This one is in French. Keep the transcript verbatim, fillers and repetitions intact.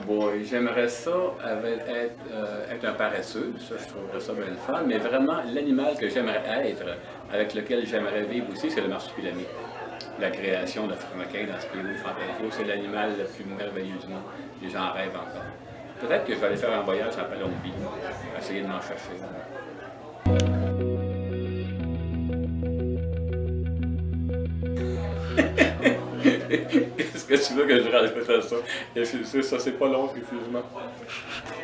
boy, j'aimerais ça avec, être, euh, être un paresseux, ça je trouverais ça bien le fun, mais vraiment l'animal que j'aimerais être, avec lequel j'aimerais vivre aussi, c'est le marsupilami. La création de Franquin dans Spirou Fantasio, c'est l'animal le plus merveilleux du monde. Les gens rêvent encore. Peut-être que je vais aller faire un voyage en Colombie, essayer de m'en chercher. Qu'est-ce que tu veux que je rajoute à ça? Ça, c'est pas long, effectivement.